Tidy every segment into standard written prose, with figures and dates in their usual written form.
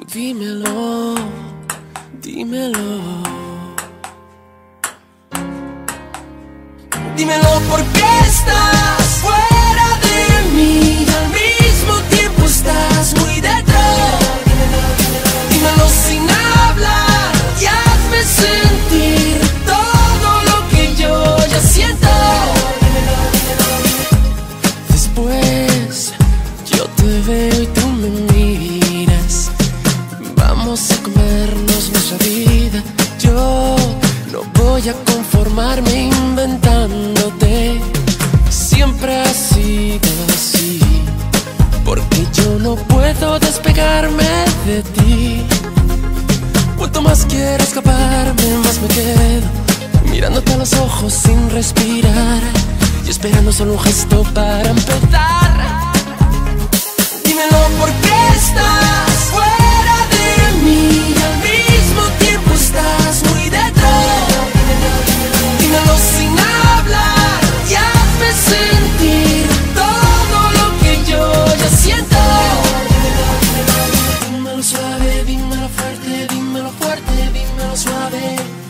Dímelo, dímelo. Dímelo por qué estás fuera de mí, al mismo tiempo estás muy dentro. Dímelo sin hablar y hazme sentir todo lo que yo ya siento. Después yo te veo y tú me miras. Vamos a comernos nuestra vida. Yo no voy a conformarme inventándote. Siempre ha sido así, porque yo no puedo despegarme de ti. Cuanto más quiero escaparme, más me quedo mirándote a los ojos sin respirar y esperando solo un gesto para empezar. Dímelo por qué estás fuera de mí, al mismo tiempo estás muy dentro. Dímelo sin hablar y hazme sentir todo lo que yo ya siento. Dímelo suave, dímelo fuerte, dímelo fuerte, dímelo suave.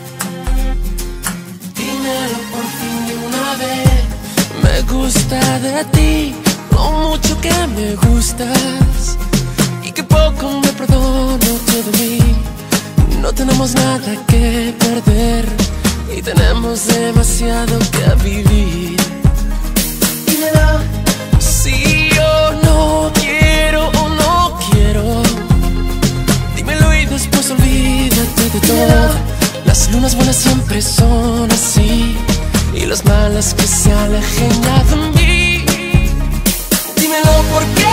Dímelo por fin de una vez. Me gusta de ti lo mucho que me gustas y que poco me perdono de mí. No tenemos nada que perder y tenemos demasiado que vivir. Dímelo si yo no quiero o no quiero. Dímelo y después olvídate de todo. Las lunas buenas siempre son así y las malas que se alejen de mí. Dímelo por qué